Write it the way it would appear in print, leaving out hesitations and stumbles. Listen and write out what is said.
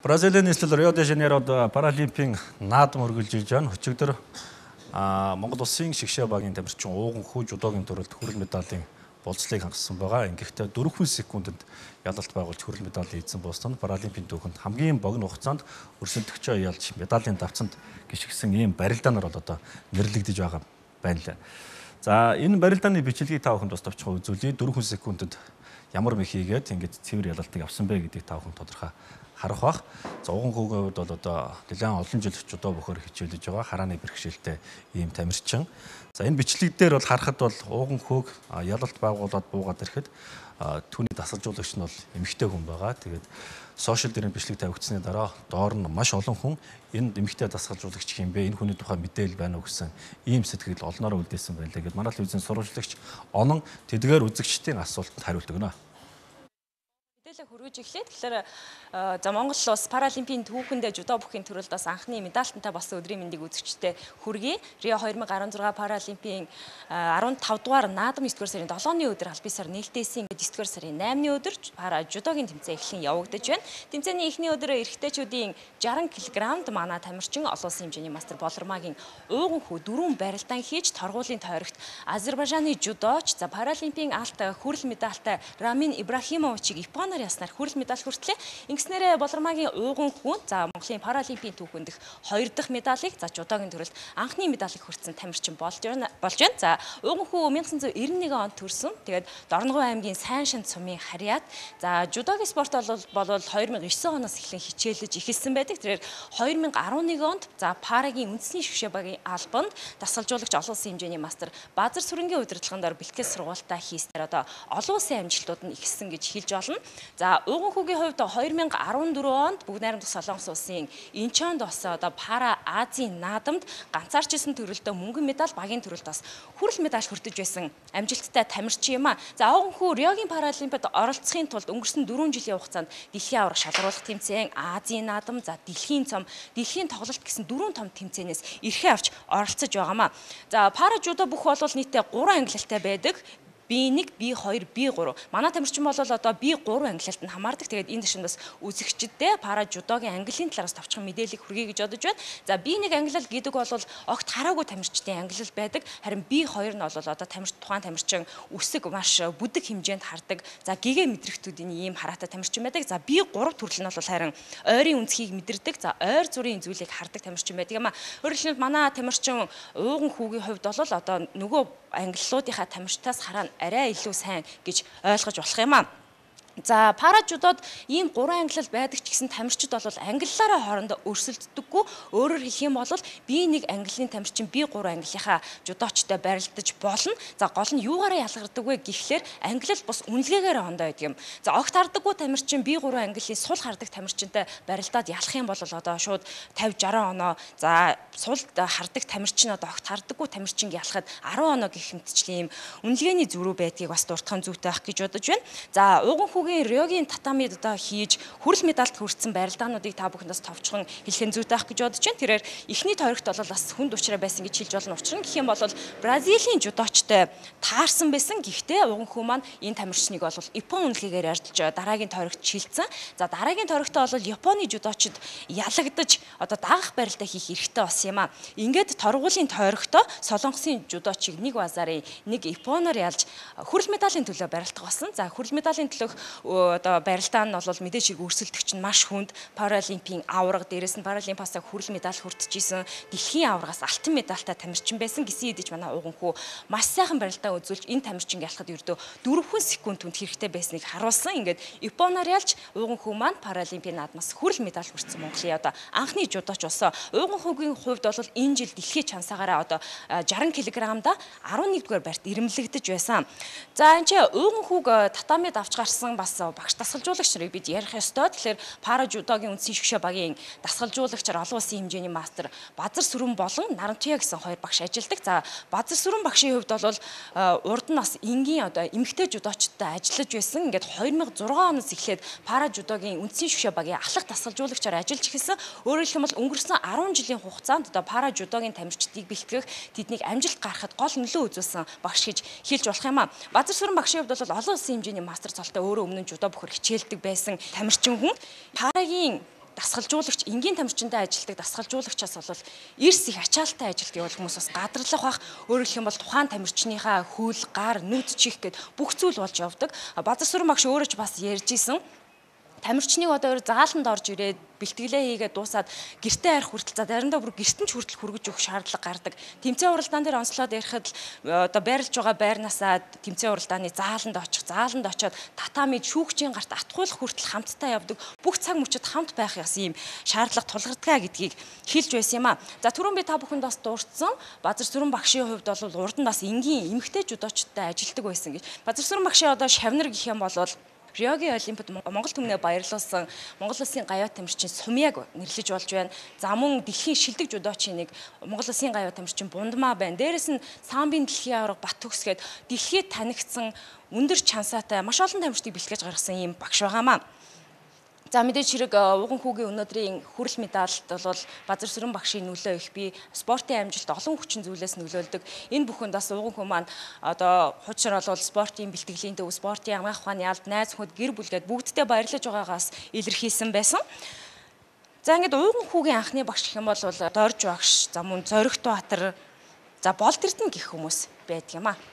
Бразилийн нийслэл Рио де Жанейрод Паралимпийн наадам өргөлж байна. Өчигдөр Монгол улсын шигшээ багийн тамирчин ууган хүү жудогийн төрөлд хүрэл медалийн болцлыг хангасан байгаа. Ингэхдээ 4 секундэд ялалт байгуулж хүрэл медаль эзэн болсон. Паралимпийн түүхэнд хамгийн богино хугацаанд өрсөлдөгчөө ялж медалийн давцанд гიშгсэн ийм барилдаанаар бол одоо нэрлэгдэж байгаа байна лээ. За энэ барилдааны бичлэгийг та бүхэнд бас товчхон үзүүлье. 4 секундэд ямар мэх хийгээд ингэж цэвэр ялалтыг авсан бэ гэдгийг та бүхэн тодорхой харах бах. За ууган хүүгийн хувьд бол одоо нэлээд олон жил жудоо бөхөр хичээлж байгаа харааны бэрхшээлтэй ийм тамирчин. За энэ бичлэг дээр бол харахад бол ууган хүүг ялалт байгуулад буугаад ирэхэд түүний дасгалжуулагч нь бол эмэгтэй хүн байгаа. Тэгээд сошиал дээр бичлэг тавигдсны дараа доор нь маш олон хүн энэ эмэгтэй дасгалжуулагч юм бэ? Энэ хүний тухай мэдээлэл байна уу гэсэн ийм сэтгэл олноороо үлдээсэн байлаа гэд манай телевизийн сурвалжлагч Онон тэдгээр үзэгчдийн асуултанд хариулт өгнө. Хүргэж эхлэв. Тэгэхээр за Монгол улс Паралимпийн түүхэндээ жудо бүхийн төрөлд бас анхны медальтантай болсон өдрийн мэндийг үзэгчтэй хүргэе. Рио 2016 Паралимпийн 15 дугаар наадам 9 дугаар сарын 7-ны өдөр албан ёсоор нээлттэйсэн ингээд 9 дугаар сарын 8-ны өдөр пара жудогийн тэмцээн эхлэн явагдаж байна. Тэмцээний эхний өдөр эрэгтэйчүүдийн 60 кг-д манай тамирчин олон улсын хэмжээний мастер Болормагийн ууган хүү 4 барилдаан хийж торгуулийн тойрогт Азербайжаны жудооч за Паралимпийн алт хүрэл медальтай Рамин Ибрахимовичийг Японоор яснаар хүрэл медаль хүртлээ. Ингэснээрээ Болормагийн ууган хүн за Монголын Паралимпийн түүхэнд дэх 2 дахь медалийг за жудогийн төрөлд анхны медалийг хүртсэн тамирчин болж байна. За ууган хүн 1991 онд төрсөн. Тэгээд Дорногов аймгийн Сайншин цумын харьяат. За жудогийн спорт бол 2009 оноос эхлэн хичээлж эхэлсэн байдаг. Тэгэхээр 2011 онд за парагийн үндэсний шгшээ багийн албанд дасгалжуулагч олон улсын хэмжээний мастер Базар Сүрэнгийн удирдлагын дор бэлтгэл сургуультаа хийснээр одоо олон улсын амжилтууд нь ихсэн гэж хэлж болно. За ууган хүүгийн хувьд 2014 онд Бүгд найрамдах Солонгос улсын Инчонд бас одоо пара Азийн наадамд ганцаарчилсан төрөлдөө мөнгөн медаль, багийн төрөлд бас хүрэл медаль хүртэж байсан амжилттай тамирчин юм а. За ууган хүү Риогийн Паралимпиад оролцохын тулд өнгөрсөн 4 жилийн хугацаанд дэлхийн аварга шалгаруулах тэмцээн, Азийн наадам, за дэлхийн цом, дэлхийн тоглолт гэсэн 4 том тэмцээнээс эрхээ авч оролцож байгаамаа. За пара жудо бүх бол нийтдээ 3 ангилалтай байдаг. B1, B2, B3. Манай тамирчин бол одоо B3 ангилалд нь хамаардаг. Тэгээд энэ дэшин бас үзэгчдэд пара жудогийн ангиллын талаараас товчхон мэдээлэл хүргэе гэж бодож байна. За B1 ангилал гэдэг бол огт хараагүй тамирчдын ангилал байдаг. Харин B2 нь бол одоо тухайн тамирчин үсэг маш бүдэг хэмжээнд хардаг. За гэгээ мэдрэгтүүдийн ийм хараатай тамирчин байдаг. За B3 төрөл нь бол харин ойрын үнцгийг мэдэрдэг. За ойр зургийн зүйлийг хардаг тамирчин байдаг юм а. Өөрөлдөлд манай тамирчин ууган хүүгийн хувьд бол одоо нөгөө ангиллуудынхаа тамирчтаас хараа арай илүү сайн гэж ойлгож болох юм а. За пара жудод ийм 3 ангилал байдаг ч гэсэн тамирчид бол ангиллаараа хоорондоо өрсөлддөггүй. Өөрөөр хэлэх юм бол B1 ангиллын тамирчин B3 ангиллынхаа жудоочтой барилдаж болно. За гол нь юугаараа ялгардаг вэ гэхлээр ангилал бус үнэлгээгээр хондоо байдаг юм. За огт хардаггүй тамирчин B3 ангиллын сул хардаг тамирчинтай барилдаад ялах юм бол одоо шууд 50-60 оноо. За сул хардаг тамирчин одоо огт хардаггүй тамирчин ялахад 10 оноо гэх мэтчлийн ийм үнэлгээний зөрүү байдгийг бас дуртахын зүйтэй байх гэж бодож байна. За ууган Риогийн татамид одоо хийж хүрэл медальд хүртсэн барилдаануудыг та бүхэндээс товчхон хэлхэн зүйтэй байх гэж бодож байна. Тэрээр эхний тойрогт бол бас хүнд учраа байсан гэж хэлж болно. Учир нь гэх юм бол Бразилийн жудоочтой таарсан байсан. Гэхдээ ууган хүү маань энэ тамирчныг бол Япон үнэлгээгээр арилж дараагийн тойрогт шилжсэн. За дараагийн тойрогтоо бол Японы жудоочид ялагдаж одоо дагах барилдаа хийх эрхтэй болсон юм а. Ингээд торгуулийн тойрогтоо Солонгосын жудоочийг нэг базарын нэг Японоор ялж хүрэл медалийн төлөө барилдах болсон. За хүрэл медалийн төлөө одоо барилдаан нь бол мэдээж хэрэг өрсөлдөгч нь маш хүнд Паралимпийн аварга дээрээс нь Паралимпиасаа хүрэл медаль хүртэжсэн дэлхийн аваргаас алтан медальтай тамирчин байсан гэсэн хэдиж манай ууган хүү маш сайхан барилдаан үзүүлж энэ тамирчин ялахад ердөө 4 секунд түнд хэрэгтэй байсныг харуулсан. Ингээд Японоор ялж ууган хүү маань Паралимпийн наадмаас хүрэл медаль хүртсэн Монголын одоо анхны жудооч болсон. Ууган хүүгийн хувьд бол энэ жил дэлхийн чансаагаараа одоо 60 кг-да 11-р барьт ирэмлэгдэж байсан. За энэ ууган хүүг татамид авч гарсан бас багш дасгалжуулагч нарыг бид ярих ёстой. Тэгэхээр пара жудогийн үндэсний шгшээ багийн дасгалжуулагчаар олон улсын хэмжээний мастер Базар Сүрэн болон Нарантуя гэсэн хоёр багш ажилладаг. За Базар Сүрэн багшийн хувьд бол урд нь бас энгийн одоо эмэгтэй жудоочтой ажиллаж байсан. Ингээд 2006 оноос эхлээд пара жудогийн үндэсний шгшээ багийн ахлах дасгалжуулагчаар ажиллаж эхэлсэн. Өөрөөр хэлбэл өнгөрсөн 10 жилийн хугацаанд одоо пара жудогийн тамирчдыг бэлтгэх, тэднийг амжилт гаргахад гол нөлөө үзүүлсэн багш гэж хэлж болох юм а. Базар Сүрэн багшийн хувьд бол олон улсын хэмжээний мастер цолтой өөрөө өмнө жудо бөхөр хичээлдэг байсан тамирчин хүн. Парагийн дасгалжуулагч энгийн тамирчинтай ажилладаг дасгалжуулагчаас бол эрс их ачаалттай ажилд явах хүмүүс бас гадарлах бах. Өөрөөр хэлэх юм бол тухайн тамирчныхаа хөл, гар, нүд чих гэд бүх зүйл болж явдаг. Базарсүрэн багш өөрөө ч бас ярьж исэн. Тамирчныг одоо зааланд орж ирээд бэлтгэлээ хийгээд дуусаад гэртээ арих хүртэл за заримдаа бүр гэртэн ч хүртэл хүргэж өгөх шаардлага гардаг. Тэмцээн уралдаан дээр онцлоод ярихад л одоо байрлаж байгаа байрнаасаа тэмцээн уралдааны зааланд очиод татами шүүгчийн гарт атгуулах хүртэл хамтдаа явдаг. Бүх цаг мөчид хамт байх яс ийм шаардлага тулгардгаа гэдгийг хэлж байсан юм а. За түрүүн би та бүхэнд бас дурдсан Базарсүрэн багшийн хувьд бол урд нь бас энгийн эмэгтэй жүдочтой ажилладаг байсан гэж. Базарсүрэн багшийн одоо шавнар гэх юм бол Риогийн Олимпиад Монгол түмнээ баярлуулсан Монгол Улсын гавьяа тамирчин Сумьяг нэрлэж болж байна. За мөн дэлхийн шилдэг жүдочийн нэг Монгол Улсын гавьяа тамирчин Бундмаа байна. Дээрээс нь самбын дэлхийн аварга Баттүкс гээд дэлхийд танигдсан өндөр чансаатай маш олон тамирчдыг бэлтгэж гаргасан ийм багш байгаамаа. За мэдээж хэрэг ууган хүүгийн өнөөдрийн хүрэл медальт бол Базарсүрэн багшийн нөлөө их бий. Спортын амжилт олон хүчин зүйлээс нөлөөлдөг. Энэ бүхэнд бас ууган хүү маань одоо хучир бол спортын бэлтгэлийн төв, спортын амгаах ухааны алд, найз нөхөд, гэр бүлгээд бүгддээ баярлаж байгаагаас илэрхийлсэн байсан. За ингээд ууган хүүгийн анхны багш гэх юм бол Дорж багш, за мөн Зоригт Баатар, за Болд Эрдэнэ гэх хүмүүс байдаг юм а.